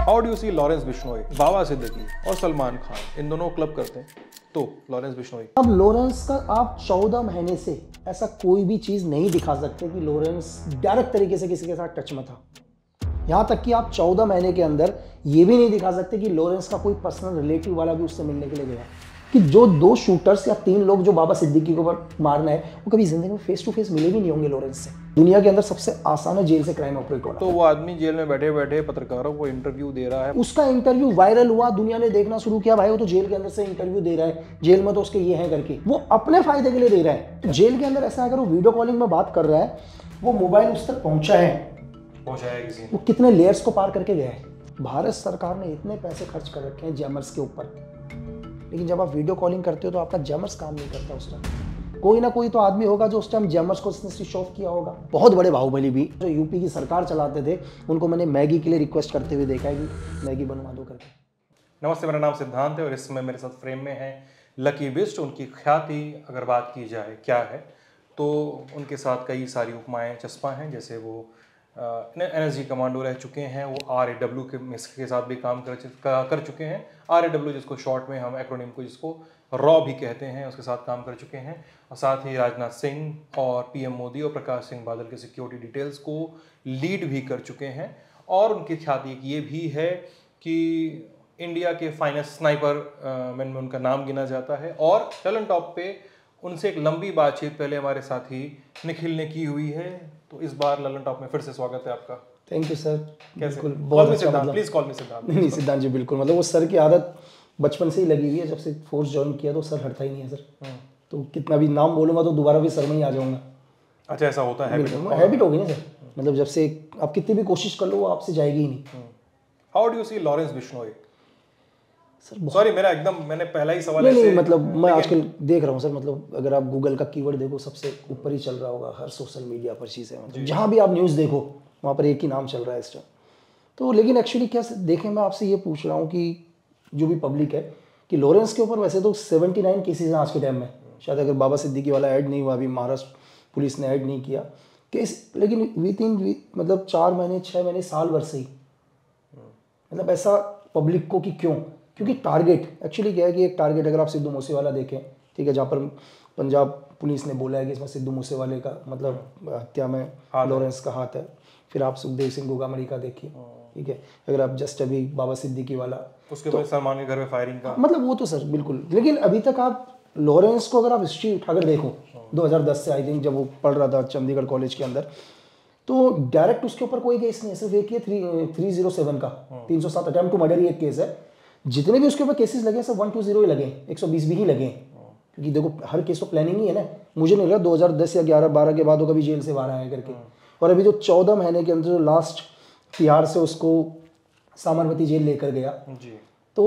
How do you see Lawrence Bishnoi? Baba Siddique और सलमान खान इन दोनों club करते हैं, तो लॉरेंस बिश्नोई। अब लॉरेंस का आप 14 महीने से ऐसा कोई भी चीज नहीं दिखा सकते कि लॉरेंस डायरेक्ट तरीके से किसी के साथ टच में था। यहां तक कि आप 14 महीने के अंदर ये भी नहीं दिखा सकते कि लॉरेंस का कोई पर्सनल रिलेटिव वाला भी उससे मिलने के लिए गया। कि जो 2 शूटर्स या 3 लोग जो बाबा सिद्दीकी के ऊपर मारना है वो कभी जिंदगी में फेस टू फेस मिले भी नहीं होंगे लॉरेंस से। दुनिया के अंदर सबसे आसान है जेल से क्राइम ऑपरेट होना। तो वो आदमी जेल में बैठे बैठे पत्रकारों को इंटरव्यू दे रहा है, उसका इंटरव्यू वायरल हुआ, दुनिया ने देखना शुरू किया, भाई वो तो जेल के अंदर से इंटरव्यू दे रहा है, जेल में तो उसके ये है करके, वो अपने फायदे के लिए दे रहा है। तो जेल के अंदर ऐसा अगर वो वीडियो कॉलिंग में बात कर रहा है, वो मोबाइल उस तक पहुंचा है किसी ने। वो कितने लेयर्स को पार करके गया है। भारत सरकार ने इतने पैसे खर्च कर रखे हैं जैमर्स के ऊपर, लेकिन जब आप वीडियो कॉलिंग करते हो तो आपका जैमर्स काम नहीं करता उस टाइम। कोई ना कोई तो आदमी होगा जो उस टाइम जैमर्स को स्विच ऑफ किया होगा। बहुत बड़े बाहुबली भी जो यूपी की सरकार चलाते थे, उनको मैंने मैगी के लिए रिक्वेस्ट करते हुए देखा है कि मैगी बनवा दो करके। नमस्ते, मेरा नाम सिद्धांत है और इस समय मेरे साथ फ्रेम में है लकी बिस्ट। उनकी ख्याति अगर बात की जाए क्या है, तो उनके साथ कई सारी उपमाएं चस्पा हैं। जैसे वो एनएसजी कमांडो रह चुके हैं, वो RAW के साथ भी काम कर चुके हैं। RAW जिसको शॉर्ट में हम एक्रोनिम को जिसको रॉ भी कहते हैं, उसके साथ काम कर चुके हैं। और साथ ही राजनाथ सिंह और PM मोदी और प्रकाश सिंह बादल के सिक्योरिटी डिटेल्स को लीड भी कर चुके हैं। और उनकी ख्याति ये भी है कि इंडिया के फाइनेस्ट स्नाइपर मैन में उनका नाम गिना जाता है। और ललन टॉप पे उनसे एक लंबी बातचीत पहले हमारे साथी निखिल ने की हुई है। तो इस बार ललन टॉप में फिर से स्वागत है आपका। Thank you sir. कैसे? बहुत अच्छा, मतलब प्लीज कॉल मी सिद्धांत। नहीं सिद्धांत जी, बिल्कुल, मतलब वो सर की आदत बचपन से ही लगी हुई है। जब से फोर्स ज्वाइन किया तो सर हटता ही नहीं है सर। तो कितना भी नाम बोलूंगा तो दोबारा भी सर में ही आ जाऊंगा। अच्छा, ऐसा होता है? हैबिट होगी ना सर, मतलब जब से आप कितनी भी कोशिश कर लो वो आपसे जाएगी ही नहीं। How do you see Lawrence Bishnoi? Sir sorry, मैंने पहला ही सवाल नहीं, मतलब मैं आजकल देख रहा हूँ सर, मतलब अगर आप गूगल का कीवर्ड देखो सबसे ऊपर ही चल रहा होगा हर सोशल मीडिया पर चीज़ें, मतलब जहाँ भी आप न्यूज़ देखो वहाँ पर एक ही नाम चल रहा है इस टाइम। तो लेकिन एक्चुअली क्या देखें, मैं आपसे ये पूछ रहा हूँ कि जो भी पब्लिक है कि लॉरेंस के ऊपर वैसे तो 79 केसेज हैं आज के टाइम में। शायद अगर बाबा सिद्दीकी वाला ऐड नहीं हुआ, अभी महाराष्ट्र पुलिस ने ऐड नहीं किया केस, लेकिन मतलब 4 महीने 6 महीने साल भर से ही, मतलब ऐसा पब्लिक को कि क्यों? क्योंकि टारगेट एक्चुअली क्या है कि एक टारगेट, अगर आप सिद्धू मूसेवाला देखें, ठीक है, जहाँ पर पंजाब पुलिस ने बोला है कि इसमें सिद्धू मूसेवाले का मतलब हत्या में लॉरेंस का हाथ है। फिर आप सुखदेव सिंह गोगामड़ी का देखिए, ठीक है, अगर आप जस्ट अभी बाबा सिद्दीकी वाला, उसके बाद सलमान के घर में फायरिंग का, मतलब वो तो सर बिल्कुल। लेकिन अभी तक आप लॉरेंस को अगर आप हिस्ट्री उठाकर देखो 2010 से, आई थिंक जब वो पढ़ रहा था चंडीगढ़ कॉलेज के अंदर, तो डायरेक्ट उसके ऊपर कोई केस नहीं है, सिर्फ एक ही 307 का 307 अटेम्प्ट टू मर्डर ही एक केस है। जितने भी उसके ऊपर केसेस लगे सब 120 ही लगे, 120 भी ही लगे। क्योंकि देखो हर केस तो प्लानिंग ही है ना। मुझे नहीं लगा 2010 या 11-12 के बाद वो कभी जेल से बाहर आया करके। और अभी जो 14 महीने के अंदर जो लास्ट तिहाड़ से उसको साबरमती जेल लेकर गया जी, तो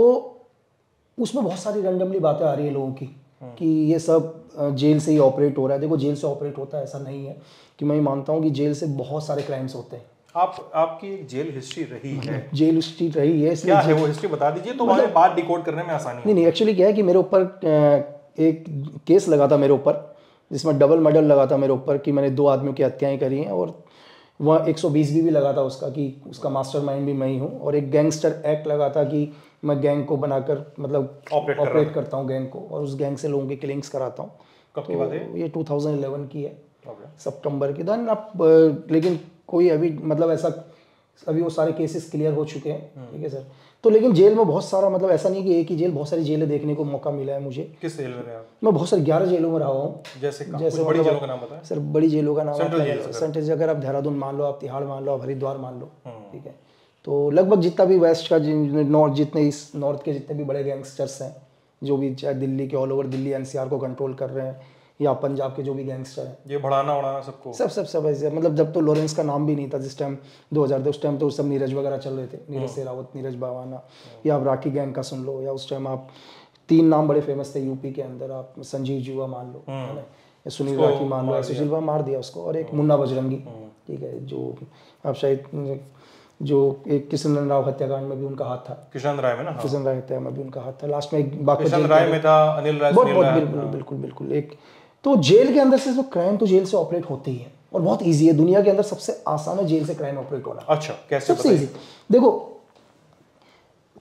उसमें बहुत सारी रैंडमली बातें आ रही है लोगों की कि ये सब जेल से ही ऑपरेट हो रहा है। देखो जेल से ऑपरेट होता है ऐसा नहीं है, कि मैं मानता हूँ कि जेल से बहुत सारे क्राइम्स होते हैं। आपकी एक जेल हिस्ट्री रही है, जेल हिस्ट्री रही है, क्या है वो हिस्ट्री बता दीजिए, तो मतलब बात डिकोड करने में आसानी। नहीं, एक्चुअली क्या है कि मेरे ऊपर एक केस लगा था मेरे ऊपर, जिसमें डबल मर्डर लगा था मेरे ऊपर कि मैंने 2 आदमियों की हत्याएं करी हैं। और वह 120 भी लगा था उसका कि उसका मास्टरमाइंड भी मैं ही हूँ। और एक गैंगस्टर एक्ट लगा था कि मैं गैंग को बनाकर मतलब ऑपरेट करता हूँ गैंग को, और उस गैंग से लोगों की किलिंग्स कराता हूँ। कब की बात है? ये 2011 की है, सितंबर के दिन। अब लेकिन कोई अभी मतलब ऐसा, अभी वो सारे केसेस क्लियर हो चुके हैं, ठीक है सर। तो लेकिन जेल में बहुत सारा, मतलब ऐसा नहीं कि एक ही जेल, बहुत सारी जेलें देखने को मौका मिला है मुझे। किस जेल में रहे आप? मैं बहुत सारी 11 जेलों में रहा हूँ। जैसे बड़ी जेलों का नाम बताएं सर। बड़ी जेलों का नाम सेंट्रल, अगर आप देहरादून मान लो, आप तिहाड़ मान लो, आप हरिद्वार मान लो, ठीक है। तो लगभग जितना भी वेस्ट का, नॉर्थ, जितने इस नॉर्थ के जितने भी बड़े गैंगस्टर्स हैं, जो भी चाहे दिल्ली के, ऑल ओवर दिल्ली NCR को कंट्रोल कर रहे हैं, या पंजाब के जो भी गैंगस्टर हैं, ये बढ़ाना उड़ाना सबको सब ऐसे, मतलब जब तो लॉरेंस का नाम भी नहीं था जिस टाइम 2000 उस टाइम तो सब नीरज वगैरह चल रहे थे, नीरज शेरावत, नीरज बावाना, या आप राठी गैंग का सुन लो, या उस टाइम आप 3 नाम बड़े फेमस थे यूपी के अंदर, आप संजीव जुआ मान लो, है ना, सुनील राठी मान लो, सुशील बाबा मार दिया उसको, और एक मुन्ना बजरंगी, ठीक है, जो आप शायद जो एक किशन राव हत्याकांड में भी उनका हाथ था, किशन राय में ना, किशन राय हत्या में भी उनका हाथ था। लास्ट में एक बाकी किशन राय में था, अनिल राय, बिल्कुल एक। तो जेल के अंदर से जो क्राइम तो जेल से ऑपरेट होते ही है, और बहुत इजी है। दुनिया के अंदर सबसे आसान है जेल से क्राइम ऑपरेट होना। अच्छा, कैसे? सबसे इजी। देखो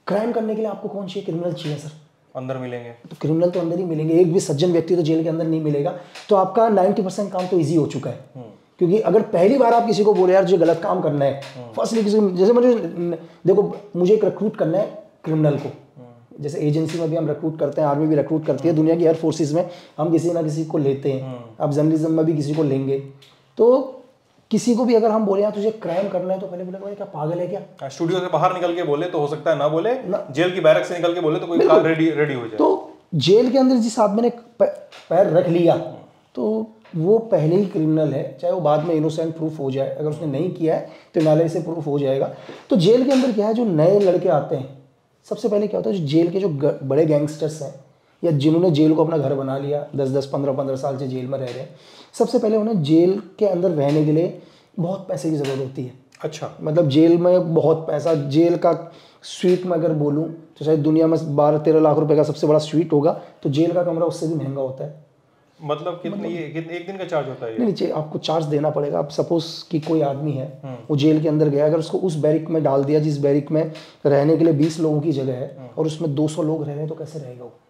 क्राइम करने के लिए आपको कौन चाहिए? क्रिमिनल चाहिए सर। अंदर मिलेंगे तो क्रिमिनल तो अंदर ही मिलेंगे, एक भी सज्जन व्यक्ति तो जेल के अंदर नहीं मिलेगा। तो आपका 90% काम तो ईजी हो चुका है। क्योंकि अगर पहली बार आप किसी को बोले यार जो गलत काम करना है, फर्स्टली किसी जैसे मुझे देखो, मुझे एक रिक्रूट करना है क्रिमिनल को, जैसे एजेंसी में भी हम रिक्रूट करते हैं, आर्मी भी रिक्रूट करती है, दुनिया की हर फोर्सेस में हम किसी ना किसी को लेते हैं, अब जर्नलिज्म में भी किसी को लेंगे। तो किसी को भी अगर हम बोले यार तुझे क्राइम करना है, तो पहले बोले क्या पागल है क्या? स्टूडियो से बाहर निकल के बोले तो हो सकता है ना बोले, जेल की बैरक से निकल के बोले तो कोई रेडी हो जाए। तो जेल के अंदर जिस आदमी ने पैर रख लिया तो वो पहले ही क्रिमिनल है, चाहे वो बाद में इनोसेंट प्रूफ हो जाए। अगर उसने नहीं किया है तो नाले से प्रूफ हो जाएगा। तो जेल के अंदर क्या है, जो नए लड़के आते हैं, सबसे पहले क्या होता है, जो जेल के जो बड़े गैंगस्टर्स हैं या जिन्होंने जेल को अपना घर बना लिया, 10-10, 15-15 साल से जेल में रह रहे हैं, सबसे पहले उन्हें जेल के अंदर रहने के लिए बहुत पैसे की ज़रूरत होती है। अच्छा, मतलब जेल में बहुत पैसा, जेल का स्वीट में अगर बोलूँ तो शायद दुनिया में 12-13 लाख रुपए का सबसे बड़ा स्वीट होगा, तो जेल का कमरा उससे भी महंगा होता है। मतलब कितने एक दिन का चार्ज होता है? नहीं, आपको चार्ज देना पड़ेगा। आप सपोज कि कोई आदमी है, वो जेल के अंदर गया, अगर उसको उस बैरिक में डाल दिया जिस बैरिक में रहने के लिए 20 लोगों की जगह है और उसमें 200 लोग रह रहे हैं, तो कैसे रहेगा वो?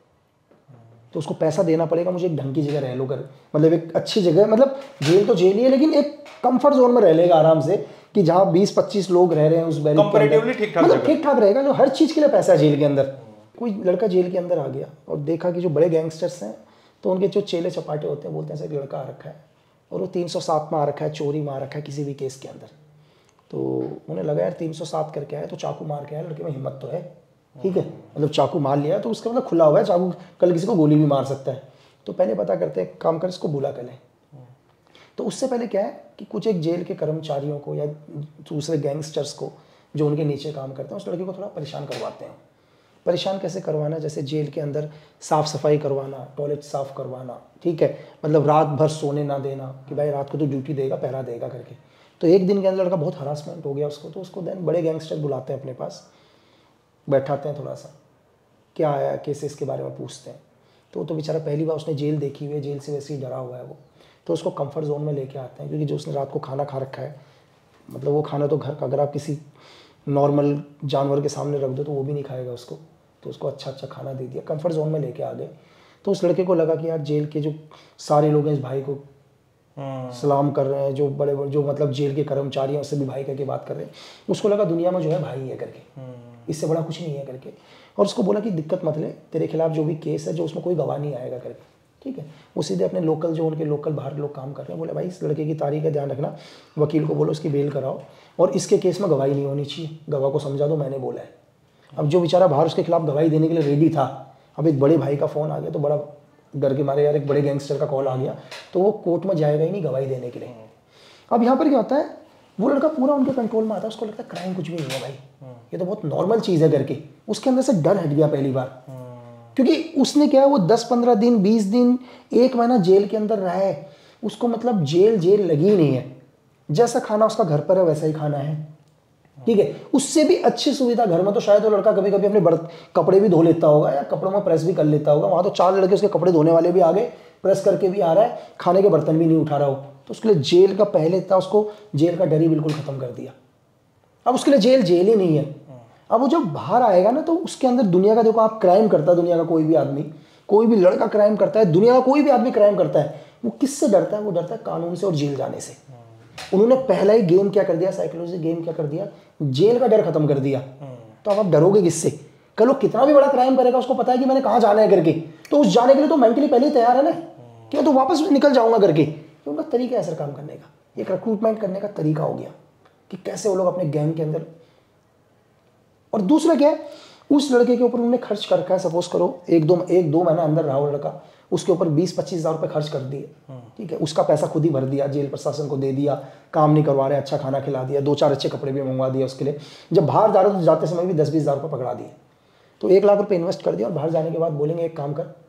तो उसको पैसा देना पड़ेगा, मुझे एक ढंग की जगह रह लो कर, मतलब एक अच्छी जगह, मतलब जेल तो जेल ही है लेकिन एक कंफर्ट जोन में रह लेगा आराम से, कि जहाँ 20-25 लोग रह रहे हैं उस बैरिक के अंदर, मतलब ठीक ठाक रहेगा। जो हर चीज़ के लिए पैसा है जेल के अंदर। कोई लड़का जेल के अंदर आ गया और देखा कि जो बड़े गैंगस्टर्स हैं, तो उनके जो चेले चपाटे होते हैं, बोलते हैं सर एक लड़का आ रखा है और वो 307 में आ रखा है, चोरी में आ रखा है किसी भी केस के अंदर। तो उन्हें लगा यार 307 करके आया तो चाकू मार के आया, लड़के में हिम्मत तो है, ठीक है, मतलब चाकू मार लिया तो उसका मतलब खुला हुआ है, चाकू कल किसी को गोली भी मार सकता है। तो पहले पता करते हैं, काम कर इसको बुला कर लें। तो उससे पहले क्या है कि कुछ एक जेल के कर्मचारियों को या दूसरे गैंगस्टर्स को जो उनके नीचे काम करते हैं, उस लड़के को थोड़ा परेशान करवाते हैं। परेशान कैसे करवाना? जैसे जेल के अंदर साफ़ सफाई करवाना, टॉयलेट साफ़ करवाना, ठीक है, मतलब रात भर सोने ना देना कि भाई रात को तो ड्यूटी देगा, पहरा देगा करके। तो एक दिन के अंदर लड़का बहुत हरासमेंट हो गया उसको, तो उसको देन बड़े गैंगस्टर बुलाते हैं अपने पास, बैठाते हैं, थोड़ा सा क्या आया केसेस के बारे में पूछते हैं। तो बेचारा पहली बार उसने जेल देखी हुई है, जेल से वैसे ही डरा हुआ है वो, तो उसको कंफर्ट जोन में लेके आते हैं, क्योंकि जो उसने रात को खाना खा रखा है, मतलब वो खाना तो घर का, अगर आप किसी नॉर्मल जानवर के सामने रख दो तो वो भी नहीं खाएगा उसको, तो उसको अच्छा खाना दे दिया, कंफर्ट जोन में लेके आ गए। तो उस लड़के को लगा कि यार जेल के जो सारे लोग हैं इस भाई को सलाम कर रहे हैं, जो बड़े जो मतलब जेल के कर्मचारी हैं उससे भी भाई करके बात कर रहे हैं, उसको लगा दुनिया में जो है भाई है करके, इससे बड़ा कुछ नहीं है करके। और उसको बोला कि दिक्कत मत ले, तेरे खिलाफ जो भी केस है, जो उसमें कोई गवाह नहीं आएगा करके, ठीक है। वो सीधे अपने लोकल, जो उनके लोकल बाहर लोग काम कर रहे हैं, बोले भाई इस लड़के की तारीख का ध्यान रखना, वकील को बोलो उसकी बेल कराओ, और इसके केस में गवाही नहीं होनी चाहिए, गवाह को समझा दो मैंने बोला है। अब जो बेचारा बाहर उसके खिलाफ गवाही देने के लिए रेडी था, अब एक बड़े भाई का फ़ोन आ गया तो बड़ा डर के मारे यार एक बड़े गैंगस्टर का कॉल आ गया, तो वो कोर्ट में जाएगा ही नहीं गवाही देने के लिए। अब यहाँ पर क्या होता है, वो लड़का पूरा उनके कंट्रोल में आता है, उसको लगता है क्राइम कुछ भी नहीं है भाई, ये तो बहुत नॉर्मल चीज़ है करके, उसके अंदर से डर हट गया पहली बार। क्योंकि उसने क्या है, वो 10-15 दिन, 20 दिन, 1 महीना जेल के अंदर रहा है, उसको मतलब जेल लगी नहीं है। जैसा खाना उसका घर पर है वैसा ही खाना है, ठीक है। उससे भी अच्छी सुविधा घर में तो शायद वो लड़का कभी कभी अपने कपड़े भी धो लेता होगा या कपड़ों में प्रेस भी कर लेता होगा। वहाँ तो 4 लड़के उसके कपड़े धोने वाले भी आ गए, प्रेस करके भी आ रहा है, खाने के बर्तन भी नहीं उठा रहा हो। तो उसके लिए जेल का पहले था, उसको जेल का डर ही बिल्कुल ख़त्म कर दिया। अब उसके लिए जेल ही नहीं है। अब वो जब बाहर आएगा ना, तो उसके अंदर दुनिया का, देखो आप क्राइम करता है दुनिया का कोई भी आदमी, कोई भी लड़का क्राइम करता है, दुनिया का कोई भी आदमी क्राइम करता है, वो किससे डरता है? वो डरता है कानून से और जेल जाने से। उन्होंने पहला ही गेम क्या कर दिया, साइकोलॉजी गेम क्या कर दिया, जेल का डर खत्म कर दिया। तो अब आप डरोगे किससे? कल वो कितना भी बड़ा क्राइम करेगा, उसको पता है कि मैंने कहाँ जाना है करके, तो उस जाने के लिए तो मेंटली पहले ही तैयार है ना, कि मैं तो वापस निकल जाऊंगा करके। तो उनका तरीका है सर काम करने का, एक रिक्रूटमेंट करने का तरीका हो गया कि कैसे वो लोग अपने गैंग के अंदर। और दूसरा क्या है, उस लड़के के ऊपर उन्होंने खर्च कर रखा है, सपोज करो एक दो महीना अंदर रहा वो लड़का, उसके ऊपर 20-25 हज़ार रुपये खर्च कर दिए, ठीक है, उसका पैसा खुद ही भर दिया, जेल प्रशासन को दे दिया, काम नहीं करवा रहे, अच्छा खाना खिला दिया, 2-4 अच्छे कपड़े भी मंगवा दिया उसके लिए। जब बाहर जा रहे तो जाते समय भी 10-20 हज़ार रुपये पकड़ा दिए, तो 1 लाख रुपये इन्वेस्ट कर दिया। और बाहर जाने के बाद बोलेंगे एक काम कर,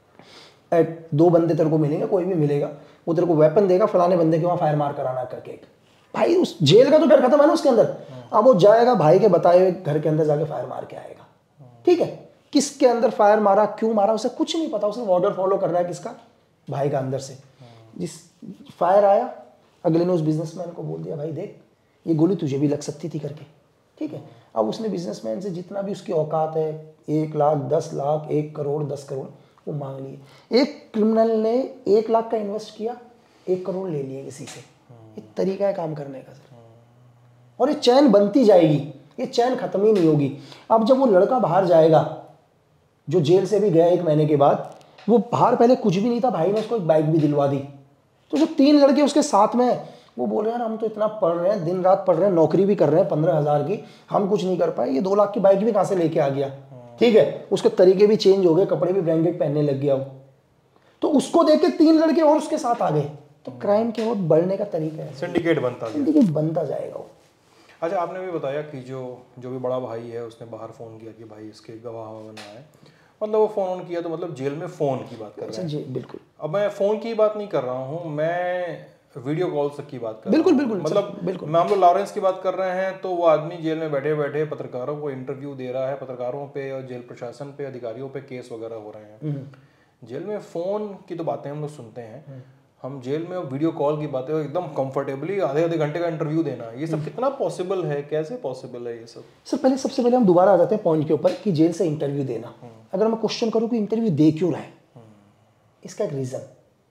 2 बंदे तेरे को मिलेंगे, कोई भी मिलेगा, वो तेरे को वेपन देगा, फलाने बंदे के वहाँ फायर मार कराना करके। भाई उस जेल का तो डर खत्म है ना उसके अंदर। अब वो जाएगा भाई के बताए हुए घर के अंदर जाके फायर मार के आएगा, ठीक है। किसके अंदर फायर मारा, क्यों मारा, उसे कुछ नहीं पता, उसे ऑर्डर फॉलो कर रहा है किसका, भाई का अंदर से। जिस फायर आया, अगले ने उस बिजनेसमैन को बोल दिया भाई देख ये गोली तुझे भी लग सकती थी करके, ठीक है। अब उसने बिजनेसमैन से जितना भी उसकी औकात है 1 लाख 10 लाख 1 करोड़ 10 करोड़ वो मांग लिए। एक क्रिमिनल ने 1 लाख का इन्वेस्ट किया 1 करोड़ ले लिए किसी से। एक तरीका है काम करने का सर, और ये चैन बनती जाएगी, ये चैन खत्म ही नहीं होगी। अब जब वो लड़का बाहर जाएगा, जो जेल से भी गया 1 महीने के बाद, वो बाहर पहले कुछ भी नहीं था, भाई ने उसको एक बाइक भी दिलवा दी। तो जो 3 लड़के उसके साथ में हैं, वो बोल रहे हैं हम तो इतना पढ़ रहे हैं, दिन रात पढ़ रहे हैं, नौकरी भी कर रहे हैं 15,000 की, हम कुछ नहीं कर पाए, ये 2 लाख की बाइक भी कहाँ से लेके आ गया। ठीक है, उसके तरीके भी चेंज हो गए, कपड़े भी ब्रांडेड पहनने लग गया वो। तो उसको देख के 3 लड़के और उसके साथ आ गए। तो क्राइम के और बढ़ने का तरीका है, सिंडिकेट बनता जाएगा वो। अच्छा, आपने भी बताया कि जो भी बड़ा भाई है उसने बाहर फ़ोन किया कि भाई इसके गवाह बना है, मतलब वो फ़ोन ऑन किया तो मतलब जेल में फ़ोन की बात कर रहे हैं। जी बिल्कुल। अब मैं फ़ोन की बात नहीं कर रहा हूँ, मैं वीडियो कॉल तक की बात कर रहा हूँ। बिल्कुल मतलब बिल्कुल। हम लोग लॉरेंस की बात कर रहे हैं, तो वो आदमी जेल में बैठे बैठे पत्रकारों को इंटरव्यू दे रहा है, पत्रकारों पे और जेल प्रशासन पे अधिकारियों पे केस वगैरह हो रहे हैं। जेल में फ़ोन की तो बातें हम लोग सुनते हैं, हम जेल में वीडियो कॉल की बातें एकदम कंफर्टेबली आधे घंटे का इंटरव्यू देना, ये सब कितना पॉसिबल है, कैसे पॉसिबल है ये सब? सर सबसे पहले हम दोबारा आ जाते हैं पॉइंट के ऊपर कि जेल से इंटरव्यू देना। अगर मैं क्वेश्चन करूं कि इंटरव्यू दे क्यों रहा है, इसका एक रीजन,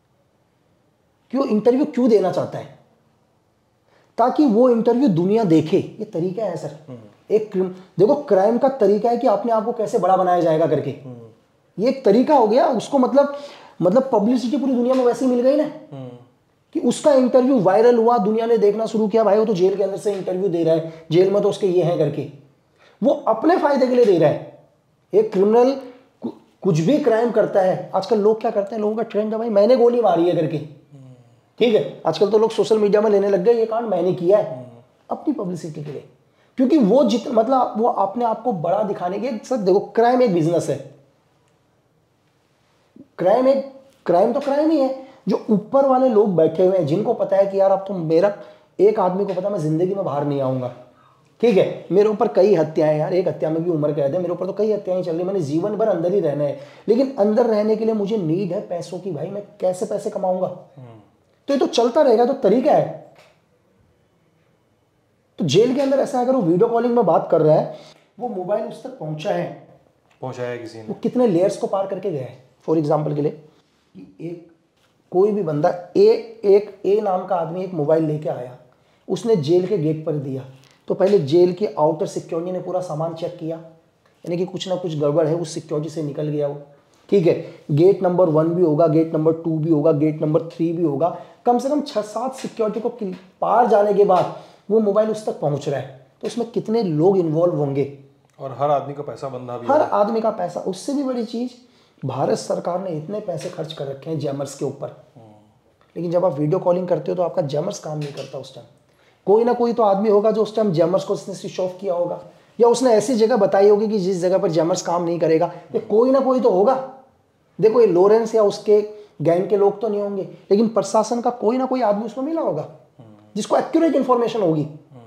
क्यों इंटरव्यू क्यों देना चाहता है, ताकि वो इंटरव्यू दुनिया देखे। ये तरीका है सर। देखो क्राइम का तरीका है कि अपने आप को कैसे बड़ा बनाया जाएगा करके, ये एक तरीका हो गया उसको। मतलब पब्लिसिटी पूरी दुनिया में वैसे ही मिल गई ना कि उसका इंटरव्यू वायरल हुआ, दुनिया ने देखना शुरू किया, भाई वो तो जेल के अंदर से इंटरव्यू दे रहा है, जेल में तो उसके ये हैं करके, वो अपने फायदे के लिए दे रहा है। एक क्रिमिनल कुछ भी क्राइम करता है, आजकल लोग क्या करते हैं, लोगों का ट्रेंड है भाई मैंने गोली मारी है करके। ठीक है, आजकल तो लोग सोशल मीडिया में लेने लग गए, ये कांड मैंने किया है, अपनी पब्लिसिटी के लिए, क्योंकि वो मतलब वो अपने आप को बड़ा दिखाने के। सर देखो क्राइम एक बिजनेस है, क्राइम तो क्राइम ही है। जो ऊपर वाले लोग बैठे हुए हैं जिनको पता है कि यार अब तो मेरा, एक आदमी को पता है मैं जिंदगी में बाहर नहीं आऊंगा, ठीक है, मेरे ऊपर कई हत्याएं, यार एक हत्या में भी उम्र कैद है, मेरे ऊपर तो कई हत्याएं चल रही, मैंने जीवन भर अंदर ही रहना है, लेकिन अंदर रहने के लिए मुझे नीड है पैसों की, भाई मैं कैसे पैसे कमाऊंगा, तो ये तो चलता रहेगा, तो तरीका है। तो जेल के अंदर ऐसा, अगर वो वीडियो कॉलिंग में बात कर रहा है, वो मोबाइल उस तक पहुंचाया किसी ने, वो कितने लेयर्स को पार करके गया है। फॉर एग्जाम्पल के लिए कि कोई भी बंदा ए नाम का आदमी एक मोबाइल लेके आया, उसने जेल के गेट पर दिया, तो पहले जेल के आउटर सिक्योरिटी ने पूरा सामान चेक किया, यानी कि कुछ ना कुछ गड़बड़ है, उस सिक्योरिटी से निकल गया वो। ठीक है, गेट नंबर 1 भी होगा, गेट नंबर 2 भी होगा, गेट नंबर 3 भी होगा, कम से कम 6-7 सिक्योरिटी को पार जाने के बाद वो मोबाइल उस तक पहुंच रहा है, तो उसमें कितने लोग इन्वॉल्व होंगे, और हर आदमी का पैसा बंधा भी, हर आदमी का पैसा। उससे भी बड़ी चीज, भारत सरकार ने इतने पैसे खर्च कर रखे हैं जैमर्स के ऊपर, लेकिन जब आप वीडियो कॉलिंग करते हो तो आपका जैमर्स काम नहीं करता उस टाइम। कोई ना कोई तो आदमी होगा जो उस टाइम जैमर्स को उसने स्विच ऑफ किया होगा, या उसने ऐसी जगह बताई होगी कि जिस जगह पर जैमर्स काम नहीं करेगा, ये कोई ना कोई तो होगा। देखो ये लॉरेंस या उसके गैंग के लोग तो नहीं होंगे, लेकिन प्रशासन का कोई ना कोई आदमी उसमें मिला होगा जिसको एक्यूरेट इंफॉर्मेशन होगी।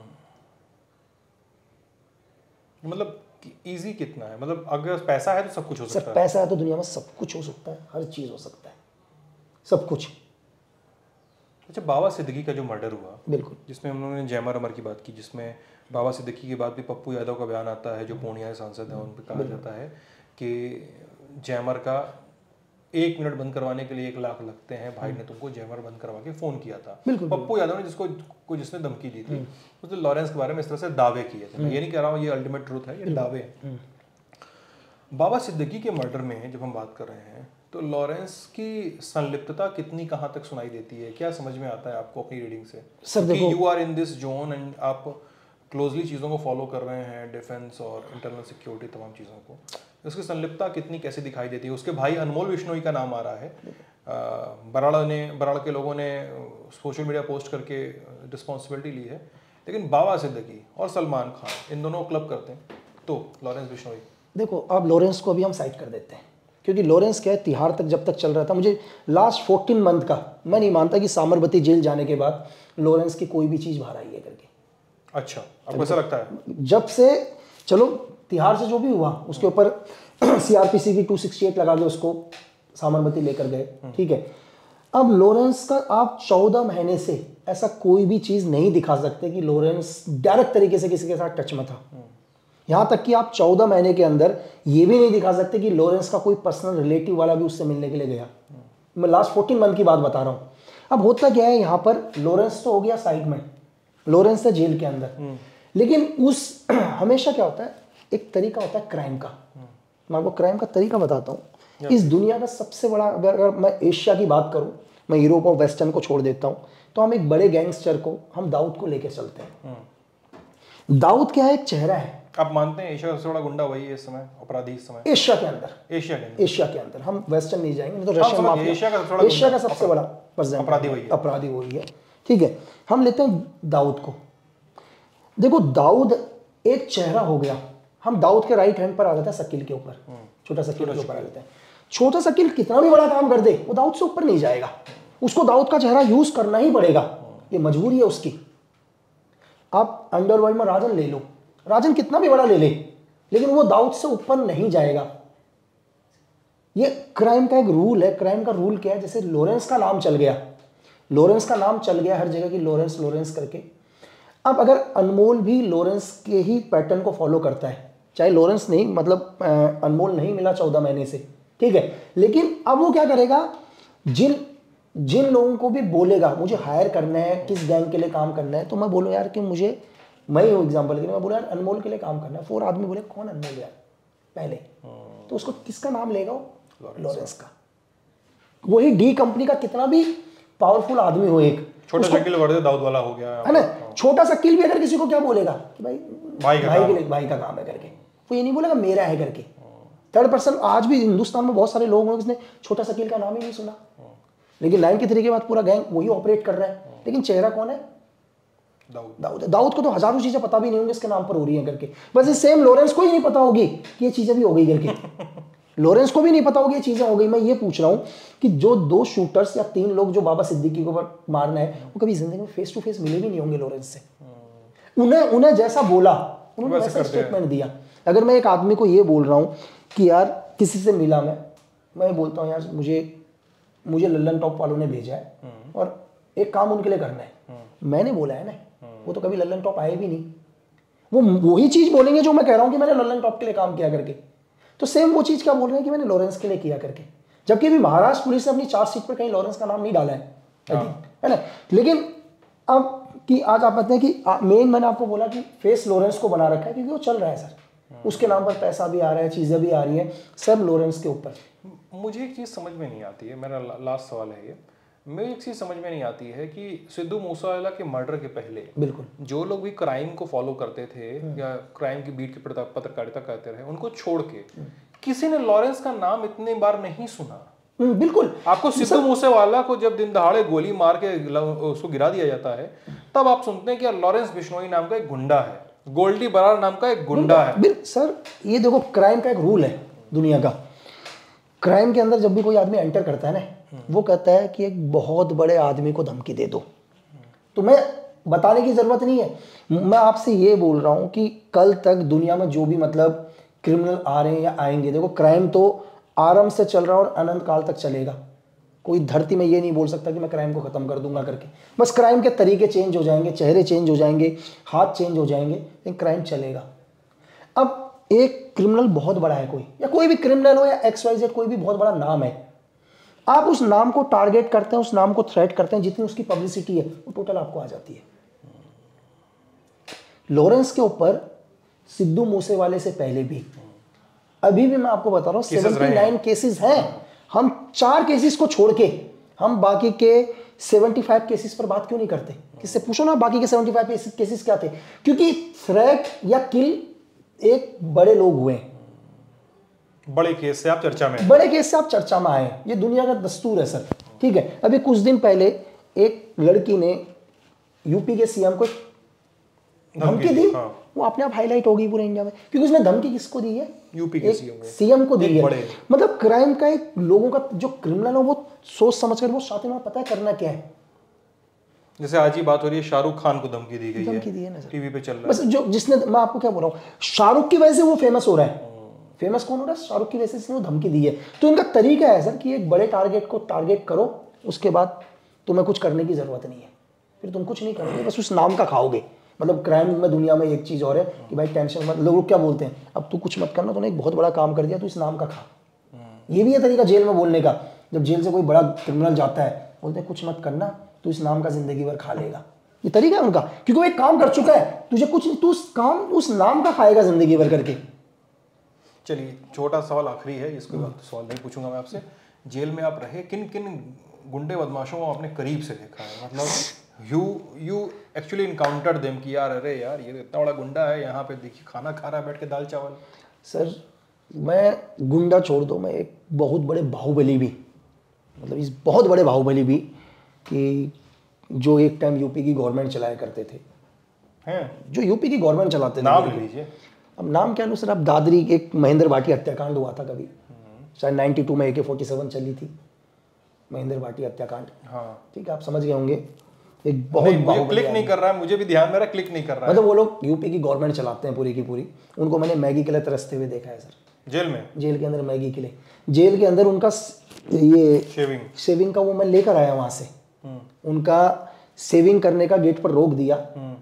मतलब इजी कितना है, मतलब अगर पैसा है तो सब कुछ हो सकता है। पैसा है तो दुनिया में सब कुछ हो सकता है, हर चीज हो सकता है, सब कुछ। अच्छा, बाबा सिद्दीकी का जो मर्डर हुआ, बिल्कुल, जिसमें हम लोगों ने जैमर अमर की बात की, जिसमें बाबा सिद्दीकी के बाद भी पप्पू यादव का बयान आता है, जो पूर्णिया सांसद है, उन पर कहा जाता है कि जैमर का 1 मिनट बंद करवाने के लिए 1 लाख लगते हैं, भाई ने तुमको जैमर बंद करवा के फोन किया था। पप्पू यादव ने जिसने धमकी दी थी, उसने लॉरेंस के बारे में इस तरह से दावे किए थे। मैं ये नहीं कह रहा हूँ ये अल्टीमेट ट्रूथ है, ये दावे हैं। बाबा सिद्दीकी के मर्डर में जब हम बात कर रहे हैं, तो लॉरेंस की संलिप्तता कितनी, कहाँ तक सुनाई देती है, क्या समझ में आता है आपको अपनी रीडिंग से? सर देखो, you are in this zone and आप क्लोजली चीज़ों को फॉलो कर रहे हैं, डिफेंस और इंटरनल सिक्योरिटी तमाम चीज़ों को, उसकी संलिप्तता कितनी कैसे दिखाई देती है? उसके भाई अनमोल बिश्नोई का नाम आ रहा है, बराड़ के लोगों ने सोशल मीडिया पोस्ट करके रिस्पॉन्सिबिलिटी ली है, लेकिन बाबा सिद्दीकी और सलमान खान इन दोनों क्लब करते हैं, तो लॉरेंस बिश्नोई। देखो अब लॉरेंस को अभी हम साइड कर देते हैं, क्योंकि लॉरेंस क्या है, तिहाड़ तक जब तक चल रहा था, मुझे लास्ट 14 मंथ का मैं नहीं मानता कि साबरमती जेल जाने के बाद लॉरेंस की कोई भी चीज़ बाहर आई है करके। अच्छा, आपको ऐसा लगता है? जब से चलो तिहाड़ से जो भी हुआ उसके ऊपर CRPC की 268 लगा के उसको साबरमती लेकर गए, ठीक है। अब लॉरेंस का आप 14 महीने से ऐसा कोई भी चीज़ नहीं दिखा सकते कि लॉरेंस डायरेक्ट तरीके से किसी के साथ टच में था। यहाँ तक कि आप 14 महीने के अंदर ये भी नहीं दिखा सकते कि लॉरेंस का कोई पर्सनल रिलेटिव वाला भी उससे मिलने के लिए गया। मैं लास्ट 14 मंथ की बात बता रहा हूँ। अब होता क्या है, यहाँ पर लॉरेंस तो हो गया साइड में, लॉरेंस है जेल के अंदर, लेकिन उस हमेशा क्या होता है, एक तरीका होता है क्राइम का। मैं आपको क्राइम का तरीका बताता हूँ। इस दुनिया का सबसे बड़ा, अगर मैं एशिया की बात करूँ, मैं यूरोप और वेस्टर्न को छोड़ देता हूँ, तो हम एक बड़े गैंगस्टर को, हम दाऊद को लेके चलते हैं। दाऊद क्या है, एक चेहरा है। आप मानते हैं एशिया का सबसे बड़ा गुंडा वही है इस समय, अपराधी इस समय एशिया के अंदर, एशिया के अंदर, हम वेस्टर्न नहीं जाएंगे, नहीं तो रशियन माफिया, एशिया का सबसे बड़ा अपराधी वही है। ठीक है, हम लेते हैं दाऊद को। देखो दाऊद एक चेहरा हो गया। हम दाऊद के राइट हैंड पर आ जाते हैं, शकील के ऊपर, छोटा शकील के ऊपर आ जाते हैं। छोटा शकील कितना भी बड़ा काम कर दे, वो दाऊद से ऊपर नहीं जाएगा। उसको दाऊद का चेहरा यूज करना ही पड़ेगा, ये मजबूरी है उसकी। आप अंडरवर्ल्ड में राजन ले लो, राजन कितना भी बड़ा ले ले, लेकिन वो दाऊद से ऊपर नहीं जाएगा। ये क्राइम का एक रूल है। क्राइम का रूल क्या है, जैसे लॉरेंस का नाम चल गया, लॉरेंस का नाम चल गया हर जगह की, लॉरेंस लॉरेंस करके। अब अगर अनमोल भी लॉरेंस के ही पैटर्न को फॉलो करता है, चाहे लॉरेंस नहीं, मतलब अनमोल नहीं मिला 14 महीने से, ठीक है, लेकिन अब वो क्या करेगा, जिन लोगों को भी बोलेगा मुझे हायर करना है, किस गैंग के लिए काम करना है, तो मैं बोलूँ यार कि मुझे, मैं ही हूँ एग्जाम्पल के लिए, मैं बोला यार अनमोल के लिए काम करना है। 4 आदमी बोले कौन अनमोल यार पहले, तो उसको किसका नाम लेगा वो, लॉरेंस का। वही डी कंपनी का कितना भी पावरफुल आदमी हो, एक छोटा शकील दाऊद वाला हो गया है ना, छोटा शकील भी अगर किसी को क्या बोलेगा कि भाई का काम है करके, वो ये नहीं बोलेगा मेरा है करके। थर्ड पर्सन, आज भी हिंदुस्तान में बहुत सारे लोग हैं जिसने छोटा शकील का नाम ही नहीं सुना, लेकिन 93 के बाद पूरा गैंग वही ऑपरेट कर रहा है, लेकिन चेहरा कौन है, दाऊद को तो हजारों चीजें पता भी नहीं होंगी इसके नाम पर हो रही हैं करके। बस ये सेम लॉरेंस को ही नहीं पता होगी कि ये चीजें भी हो गई करके, लॉरेंस को भी नहीं पता होगी ये चीजें हो गई। मैं ये पूछ रहा हूँ कि जो 2 शूटर्स या 3 लोग जो बाबा सिद्दीकी को मारना है, वो कभी जिंदगी में फेस टू फेस मिले भी नहीं होंगे लॉरेंस से। उन्हें जैसा बोला उन्होंने वैसा स्टेटमेंट दिया। अगर मैं एक आदमी को ये बोल रहा हूँ कि यार किसी से मिला, मैं बोलता हूँ यार मुझे लल्लन टॉप वालों ने भेजा है और एक काम उनके लिए करना है, मैंने बोला है ना, वो तो कभी लल्लन टॉप आए भी नहीं, वो वही चीज बोलेंगे जो मैं कह रहा हूं कि मैंने लल्लन टॉप के लिए काम किया करके। तो सेम वो चीज क्या बोल रहे हैं कि मैंने लॉरेंस के लिए किया करके, जबकि अभी महाराष्ट्र पुलिस ने अपनी चार्जशीट पर कहीं लॉरेंस का नाम नहीं डाला है ना। लेकिन अब कि आज आप बताते हैं कि मेन मैंने आपको बोला कि फेस लॉरेंस को बना रखा है क्योंकि वो चल रहा है सर, उसके नाम पर पैसा भी आ रहा है, चीजें भी आ रही है, सब लॉरेंस के ऊपर। मुझे एक चीज समझ में नहीं आती है, मेरा लास्ट सवाल है ये, मुझे एक चीज समझ में नहीं आती है कि सिद्धू मूसेवाला के मर्डर के पहले बिल्कुल जो लोग भी क्राइम को फॉलो करते थे या क्राइम की बीट की पत्रकारिता करते रहे, उनको छोड़ के किसी ने लॉरेंस का नाम इतने बार नहीं सुना। बिल्कुल, आपको सिद्धू मूसेवाला को जब दिन दहाड़े गोली मार के उसको गिरा दिया जाता है, तब आप सुनते हैं कि लॉरेंस बिश्नोई नाम का एक गुंडा है, गोल्डी बरार नाम का एक गुंडा है। सर ये देखो क्राइम का एक रूल है दुनिया का, क्राइम के अंदर जब भी कोई आदमी एंटर करता है ना, वो कहता है कि एक बहुत बड़े आदमी को धमकी दे दो। तो मैं बताने की जरूरत नहीं है, मैं आपसे ये बोल रहा हूं कि कल तक दुनिया में जो भी मतलब क्रिमिनल आ रहे हैं या आएंगे, देखो क्राइम तो आराम से चल रहा है और अनंत काल तक चलेगा। कोई धरती में ये नहीं बोल सकता कि मैं क्राइम को खत्म कर दूंगा करके, बस क्राइम के तरीके चेंज हो जाएंगे, चेहरे चेंज हो जाएंगे, हाथ चेंज हो जाएंगे, लेकिन क्राइम चलेगा। अब एक क्रिमिनल बहुत बड़ा है कोई, या कोई भी क्रिमिनल हो या XYZ कोई भी बहुत बड़ा नाम है, आप उस नाम को टारगेट करते हैं, उस नाम को थ्रेट करते हैं, जितनी उसकी पब्लिसिटी है वो टोटल आपको आ जाती है। लॉरेंस के ऊपर सिद्धू मूसेवाले से पहले भी, अभी भी मैं आपको बता रहा हूं 79 केसेस हैं। हम 4 केसेस को छोड़ के हम बाकी के 75 केसेस पर बात क्यों नहीं करते? किससे पूछो ना बाकी के 75 केसेस क्या थे, क्योंकि थ्रेट या किल एक बड़े लोग हुए, बड़े केस से आप चर्चा में आए, ये दुनिया का दस्तूर है सर। ठीक है, अभी कुछ दिन पहले एक लड़की ने यूपी के सीएम को धमकी दी, वो अपने आप हाईलाइट होगी पूरे इंडिया में, क्योंकि उसने धमकी किसको दी है? यूपी के सीएम को दी है। मतलब क्राइम का एक लोगों का जो क्रिमिनल है वो सोच समझ कर वो साथ में पता है करना क्या है। जैसे आज ही बात हो रही है, शाहरुख खान को धमकी दी गई है ना टीवी पे चल रहा है। बस जो जिसने, मैं आपको क्या बोल रहा हूँ, शाहरुख की वजह से वो फेमस हो रहा है। फेमस कौन हो रहा है? शाहरुख की वजह से वो धमकी दी है। तो इनका तरीका है सर कि एक बड़े टारगेट को टारगेट करो, उसके बाद तुम्हें कुछ करने की जरूरत नहीं है, फिर तुम कुछ नहीं करोगे, बस उस नाम का खाओगे मतलब क्राइम में दुनिया में एक चीज़ और है कि भाई टेंशन मत, लोग क्या बोलते हैं, अब तू कुछ मत करना, तूने एक बहुत बड़ा काम कर दिया, तू इस नाम का खा। ये भी है तरीका जेल में बोलने का। जब जेल से कोई बड़ा क्रिमिनल जाता है, बोलते हैं कुछ मत करना, तू इस नाम का जिंदगी भर खा लेगा। ये तरीका है उनका, क्योंकि वो एक काम कर चुका है, तुझे कुछ, तू उस नाम का खाएगा जिंदगी भर करके। चलिए छोटा सवाल आखिरी है, इसके बाद सवाल नहीं पूछूंगा मैं आपसे। जेल में आप रहे, किन किन गुंडे बदमाशों को आपने करीब से देखा है? मतलब यू एक्चुअली इनकाउंटर्ड देम कि यार अरे यार ये इतना बड़ा गुंडा है, यहाँ पे देखिए खाना खा रहा है बैठ के दाल चावल। सर मैं गुंडा छोड़ दो, मैं एक बहुत बड़े बाहुबली भी, मतलब इस बहुत बड़े बाहुबली भी, कि जो एक टाइम यूपी की गवर्नमेंट चलाया करते थे, हैं जो यूपी की गवर्नमेंट चलाते थे, नाम लीजिए। अब नाम क्या लूँ सर, अब दादरी एक महेंद्र भाटी हत्याकांड हुआ था कभी, शायद 92 में AK-47 चली थी, महेंद्र भाटी हत्याकांड। हाँ ठीक है, आप समझ गए होंगे। एक बहुत मुझे क्लिक नहीं कर रहा है, मुझे भी ध्यान मेरा क्लिक नहीं कर रहा है। मतलब वो लोग यूपी की गवर्नमेंट चलाते हैं पूरी की पूरी, उनको मैंने मैगी के लिए तरसते हुए देखा है सर। जेल में? जेल के अंदर मैगी के लिए, जेल के अंदर उनका ये सेविंग का वो मैं लेकर आया वहाँ से, उनका सेविंग करने का गेट पर रोक दिया।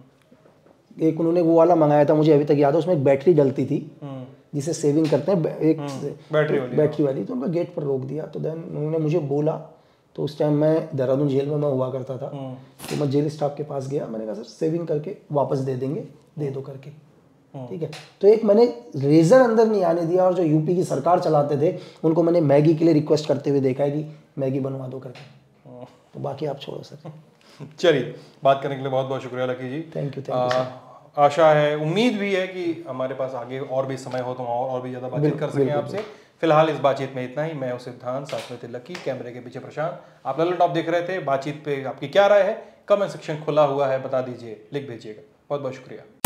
एक उन्होंने वो वाला मंगाया था, मुझे अभी तक याद है, उसमें एक बैटरी डलती थी जिसे सेविंग करते हैं, एक बैटरी वाली, तो उनका गेट पर रोक दिया। तो देन उन्होंने मुझे बोला, तो उस टाइम मैं देहरादून जेल में मैं हुआ करता था, तो मैं जेल स्टाफ के पास गया, मैंने कहा सर सेविंग करके वापस दे देंगे, दे दो करके, ठीक है। तो एक मैंने रेजर अंदर नहीं आने दिया, और जो यूपी की सरकार चलाते थे उनको मैंने मैगी के लिए रिक्वेस्ट करते हुए देखा है कि मैगी बनवा दो करके। तो बाकी आप छोड़ो सर। चलिए, बात करने के लिए बहुत बहुत शुक्रिया Lucky ji. Thank you sir. आशा है, उम्मीद भी है कि हमारे पास आगे और भी समय हो तो और भी ज़्यादा बातचीत कर सकें आपसे। फिलहाल इस बातचीत में इतना ही। मैं हूं सिद्धांत, साथ में थे लकी, कैमरे के पीछे प्रशांत। आप ललन टॉप देख रहे थे। बातचीत पे आपकी क्या राय है? कमेंट सेक्शन खुला हुआ है, बता दीजिए, लिख भेजिएगा। बहुत बहुत शुक्रिया।